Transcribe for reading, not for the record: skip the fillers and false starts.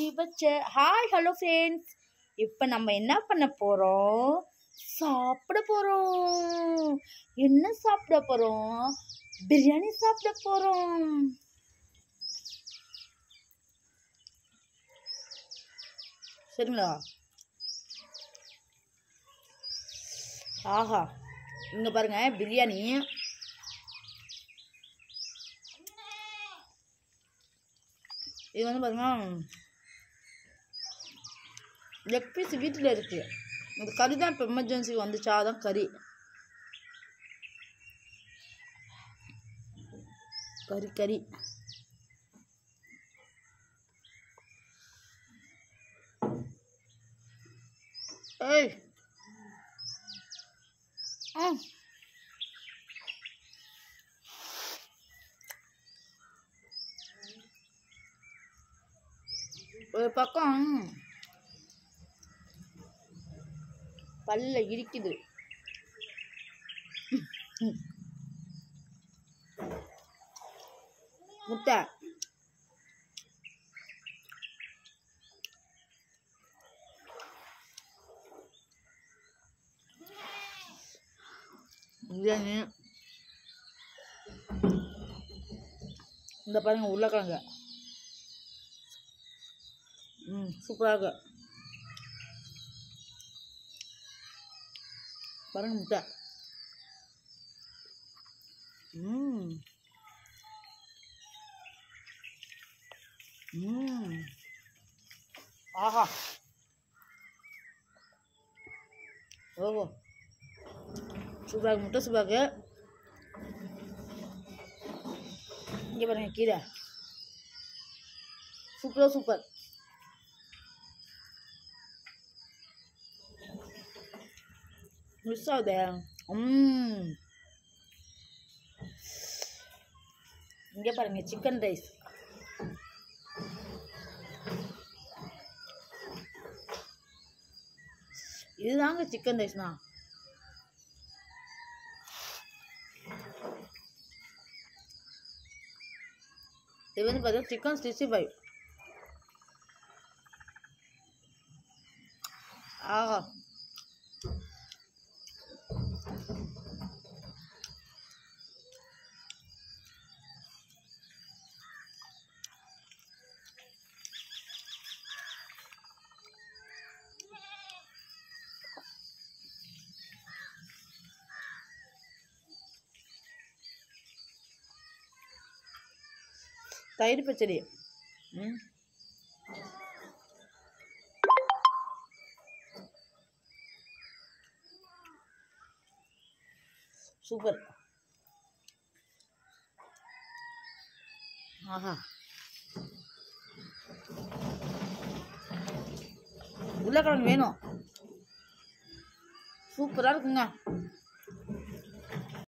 வச்ச hi hello friends. இப்போ நம்ம என்ன பண்ண போகிறோம்? சாப்பிட போகிறோம். என்ன சாப்பிட போகிறோம்? பிரியாணி சாப்பிட போகிறோம். சரிங்களா? ஆஹா, இங்கே பாருங்க பிரியாணி. இது வந்து பாருங்க லெக் பீஸ் வீட்டில் இருக்குது. இந்த கறி தான் இப்போ எமர்ஜென்சிக்கு வந்துச்சா, அதான் கறி கறி கறி ஏய் ஒரு பக்கம் பல்ல இடிக்குது. முட்டை பிரியாணி. இந்த பாருங்க உருளைக்கிழங்கு. சூப்பராக இருக்கு. பாருங்க முட்டை. ஆஹா, ஓஹோ, சூப்பராக முட்டை சூப்பராக. இங்கே பாருங்க கீரை, சூப்பராக சூப்பர். மிஸ் ஆகுதே. இங்கே பாருங்க சிக்கன் ரைஸ். இதுதாங்க சிக்கன் ரைஸ்னா. இது வந்து பார்த்தீங்கன்னா சிக்கன் 65. ஆஹா, தயிர் பச்சடி. சூப்பர். ஆஹா, உருளைக்கிழங்கு வேணும். சூப்பராக இருக்குங்க.